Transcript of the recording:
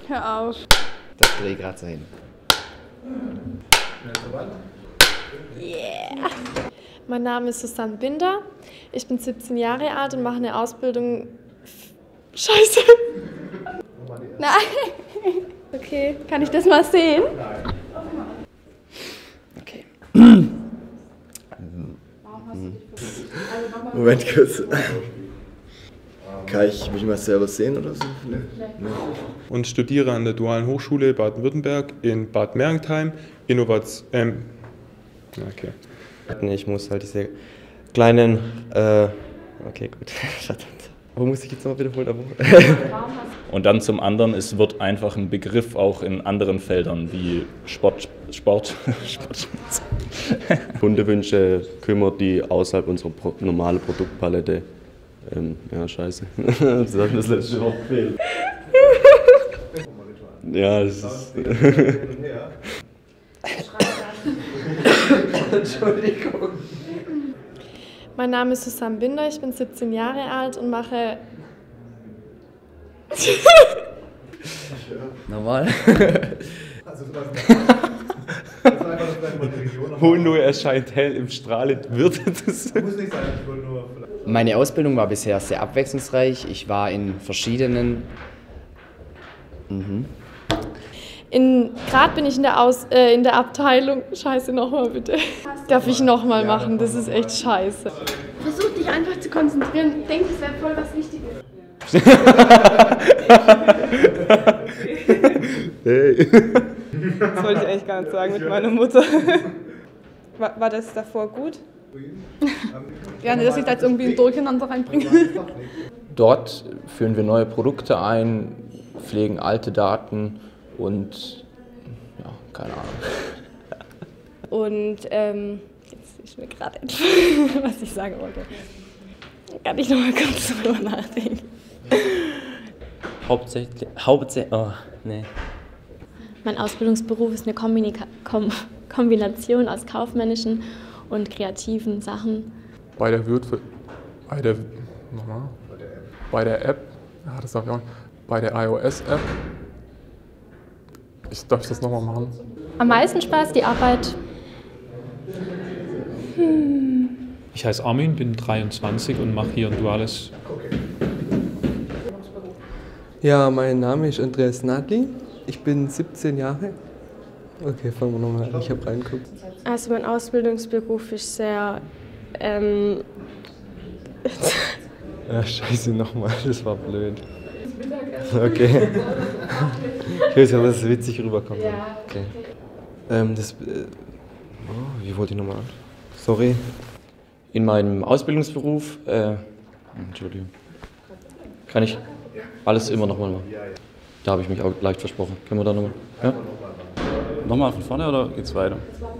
Hör auf. Das Drehkratzer hin. Yeah. Mein Name ist Susanne Binder. Ich bin 17 Jahre alt und mache eine Ausbildung. Scheiße. Nein. Okay, kann ich das mal sehen? Okay. Moment kurz. Kann ich mich mal selber sehen oder so? Nee. Und studiere an der Dualen Hochschule Baden-Württemberg in Bad Mergentheim Okay. Ich muss halt diese kleinen. Okay, gut. Verdammt. Wo muss ich jetzt nochmal wiederholen? Und dann zum anderen, es wird einfach ein Begriff auch in anderen Feldern wie Sport. Kundewünsche kümmert, die außerhalb unserer normalen Produktpalette. Ja, scheiße. Das hat das letzte Wort gefehlt. Ja, das ist. Entschuldigung. Mein Name ist Susanne Binder, ich bin 17 Jahre alt und mache. Normal. Hohenlohe erscheint hell im strahlend wird. Meine Ausbildung war bisher sehr abwechslungsreich. Ich war in verschiedenen. Gerade bin ich in der Abteilung. Scheiße, nochmal bitte. Darf ich nochmal machen? Das ist echt scheiße. Versuch dich einfach zu konzentrieren. Denk, es wäre voll was Wichtiges. Hey. Das wollte ich eigentlich gar nicht sagen mit meiner Mutter. War das davor gut? Ja, dass ich da jetzt irgendwie ein Durcheinander reinbringe. Dort führen wir neue Produkte ein, pflegen alte Daten und ja, keine Ahnung. Und jetzt ist mir gerade entfallen, was ich sagen wollte. Kann ich noch mal kurz drüber nachdenken. Mein Ausbildungsberuf ist eine Kombination aus kaufmännischen und kreativen Sachen. Bei der App, ja, das darf ich auch nicht. Bei der iOS-App. Darf ich das nochmal machen? Am meisten Spaß die Arbeit. Ich heiße Armin, bin 23 und mache hier ein duales. Ja, mein Name ist Andreas Nadli. Ich bin 17 Jahre. Okay, fangen wir nochmal an. Ich habe reingeguckt. Also mein Ausbildungsberuf ist sehr... Ja, scheiße, nochmal. Das war blöd. Okay. Ich weiß ja, dass es witzig rüberkommt. Ja. Okay. Wie wollte ich nochmal an? Sorry. In meinem Ausbildungsberuf, Entschuldigung, kann ich alles immer nochmal machen. Da habe ich mich auch leicht versprochen. Können wir da nochmal? Ja? Nochmal von vorne oder geht's weiter?